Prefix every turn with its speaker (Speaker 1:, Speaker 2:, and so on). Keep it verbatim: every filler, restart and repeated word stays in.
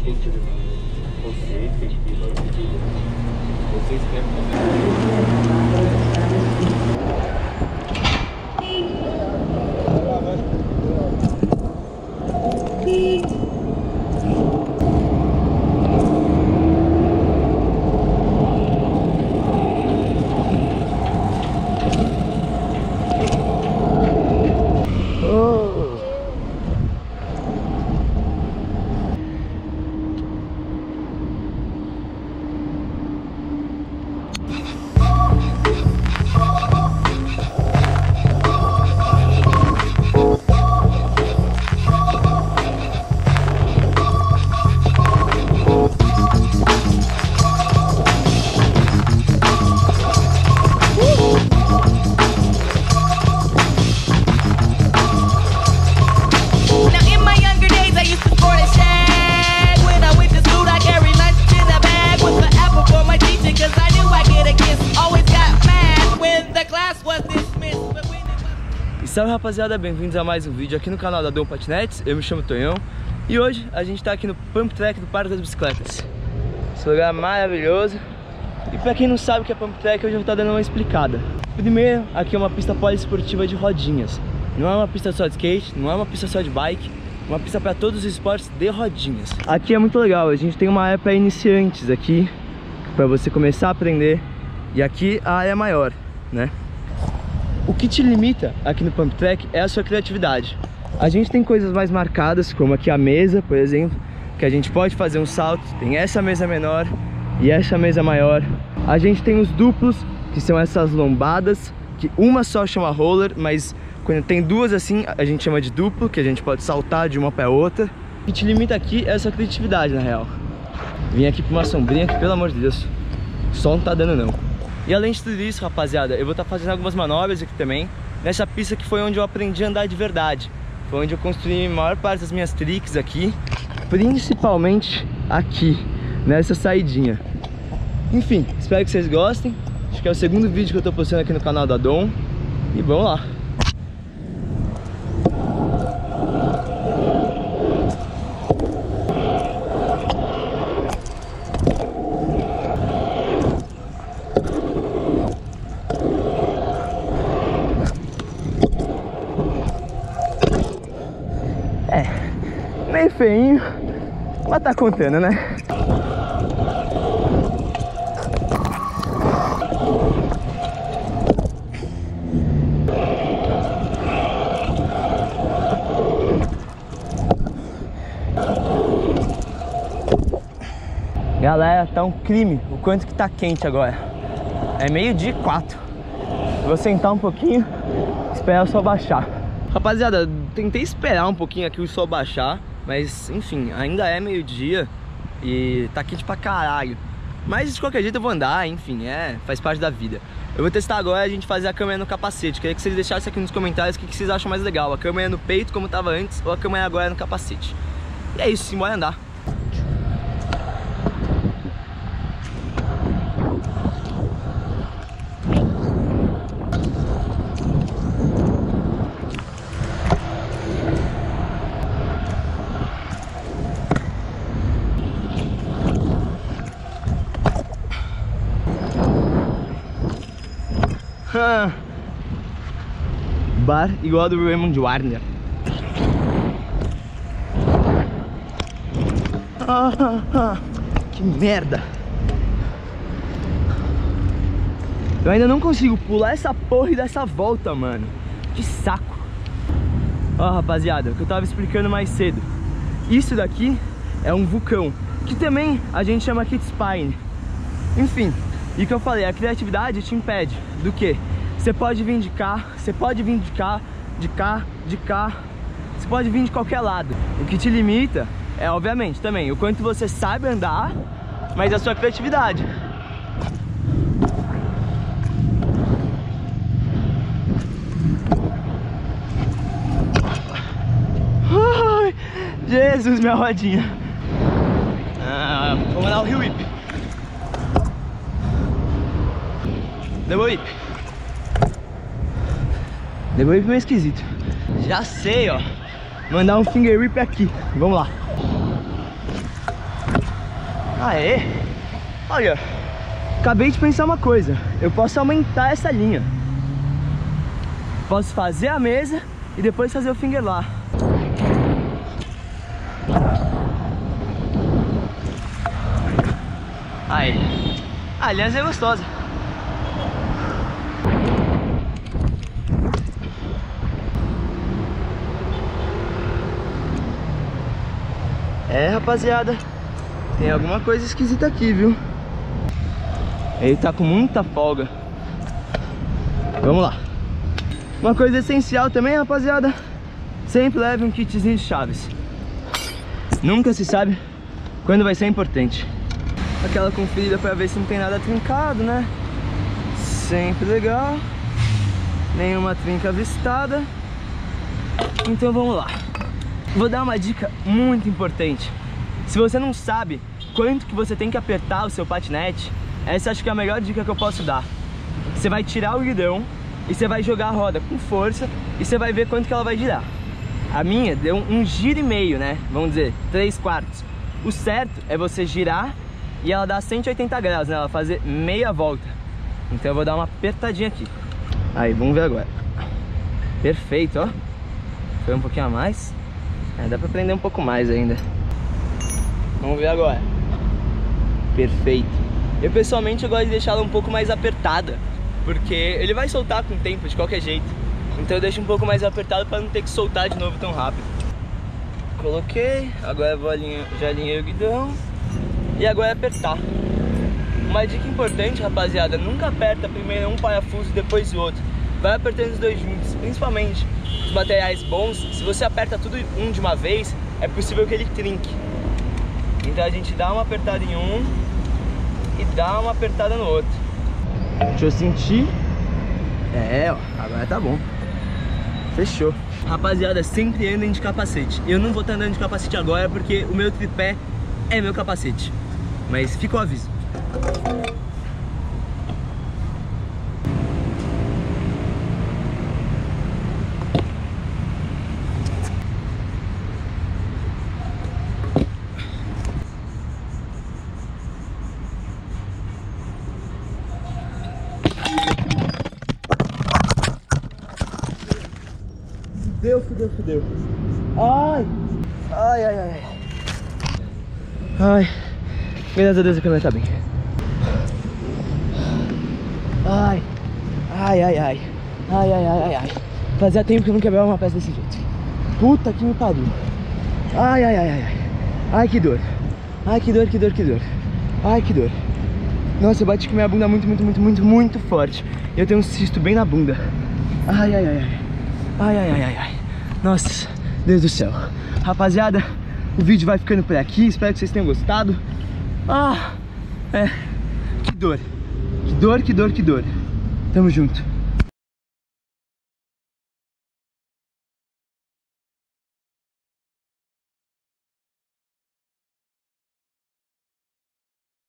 Speaker 1: efetivo. Você efetivo. Você escreve Salve rapaziada, bem-vindos a mais um vídeo aqui no canal da Dom Patinetes. Eu me chamo Tonhão e hoje a gente tá aqui no Pump Track do Parque das Bicicletas. Esse lugar é maravilhoso. E pra quem não sabe o que é Pump Track, hoje eu vou estar dando uma explicada. Primeiro, aqui é uma pista poliesportiva de rodinhas. Não é uma pista só de skate, não é uma pista só de bike, é uma pista para todos os esportes de rodinhas. Aqui é muito legal, a gente tem uma área para iniciantes aqui, para você começar a aprender. E aqui a área é maior, né? O que te limita aqui no Pump Track é a sua criatividade. A gente tem coisas mais marcadas, como aqui a mesa, por exemplo, que a gente pode fazer um salto. Tem essa mesa menor e essa mesa maior. A gente tem os duplos, que são essas lombadas, que uma só chama roller, mas quando tem duas assim, a gente chama de duplo, que a gente pode saltar de uma para outra. O que te limita aqui é a sua criatividade, na real. Vim aqui pra uma sombrinha que, pelo amor de Deus, o sol não tá dando não. E além de tudo isso, rapaziada, eu vou estar fazendo algumas manobras aqui também, nessa pista que foi onde eu aprendi a andar de verdade. Foi onde eu construí a maior parte das minhas tricks aqui, principalmente aqui, nessa saidinha. Enfim, espero que vocês gostem. Acho que é o segundo vídeo que eu tô postando aqui no canal da Dom. E vamos lá. Meio feinho, mas tá contando, né? Galera, tá um crime o quanto que tá quente agora. É meio-dia e quatro. Vou sentar um pouquinho, esperar o sol baixar. Rapaziada, tentei esperar um pouquinho aqui o sol baixar, mas enfim, ainda é meio-dia e tá quente pra caralho. Mas de qualquer jeito eu vou andar, enfim, é, faz parte da vida. Eu vou testar agora a gente fazer a câmera no capacete. Queria que vocês deixassem aqui nos comentários o que vocês acham mais legal, a câmera no peito como tava antes ou a câmera agora no capacete. E é isso, simbora andar. Bar igual do Raymond Warner. Ah, ah, ah, que merda! Eu ainda não consigo pular essa porra e dar essa volta, mano. Que saco! Ó, rapaziada, o que eu tava explicando mais cedo. Isso daqui é um vulcão, que também a gente chama aqui de spine. Enfim, e o que eu falei, a criatividade te impede do quê? Você pode vir de cá, você pode vir de cá, de cá, de cá. Você pode vir de qualquer lado. O que te limita é, obviamente, também o quanto você sabe andar, mas a sua criatividade. Ai, Jesus, minha rodinha. Ah, vamos lá o Rio Whip. Double Whip. Double Whip é meio esquisito. Já sei, ó. Mandar um finger whip aqui. Vamos lá. Aê! Olha, acabei de pensar uma coisa. Eu posso aumentar essa linha. Posso fazer a mesa e depois fazer o finger lá. Aí. A aliança é gostosa. É, rapaziada, tem alguma coisa esquisita aqui, viu? Ele tá com muita folga. Vamos lá. Uma coisa essencial também, rapaziada, sempre leve um kitzinho de chaves. Nunca se sabe quando vai ser importante. Aquela conferida pra ver se não tem nada trincado, né? Sempre legal. Nenhuma trinca avistada. Então vamos lá. Vou dar uma dica muito importante. Se você não sabe quanto que você tem que apertar o seu patinete, essa acho que é a melhor dica que eu posso dar. Você vai tirar o guidão e você vai jogar a roda com força e você vai ver quanto que ela vai girar. A minha deu um giro e meio, né? Vamos dizer, três quartos. O certo é você girar e ela dá cento e oitenta graus, né? Ela fazer meia volta. Então eu vou dar uma apertadinha aqui. Aí, vamos ver agora. Perfeito, ó. Foi um pouquinho a mais. É, dá pra prender um pouco mais ainda. Vamos ver agora. Perfeito. Eu pessoalmente eu gosto de deixar ela um pouco mais apertada, porque ele vai soltar com o tempo de qualquer jeito. Então eu deixo um pouco mais apertado para não ter que soltar de novo tão rápido. Coloquei, agora eu vou alinhar, já alinhei o guidão. E agora é apertar. Uma dica importante, rapaziada, nunca aperta primeiro um parafuso e depois o outro. Vai apertando os dois juntos, principalmente os materiais bons. Se você aperta tudo um de uma vez, é possível que ele trinque. Então a gente dá uma apertada em um e dá uma apertada no outro. Deixa eu sentir. É, ó, agora tá bom. Fechou. Rapaziada, sempre andem de capacete. Eu não vou estar andando de capacete agora porque o meu tripé é meu capacete. Mas fica o aviso. Fudeu, fudeu, fudeu. Ai! Ai, ai, ai. Ai. Graças a Deus a câmera tá bem. Ai. Ai, ai, ai. Ai, ai, ai, ai, ai. Fazia tempo que eu não quebrava uma peça desse jeito. Puta que me pariu. Ai, ai, ai, ai, ai. Ai, que dor. Ai, que dor, que dor, que dor. Ai, que dor. Nossa, eu bati com minha bunda muito, muito, muito, muito, muito forte. Eu tenho um cisto bem na bunda. Ai, ai, ai, ai. Ai, ai, ai, ai, ai. Nossa, Deus do céu. Rapaziada, o vídeo vai ficando por aqui. Espero que vocês tenham gostado. Ah, é. Que dor. Que dor, que dor, que dor. Tamo junto.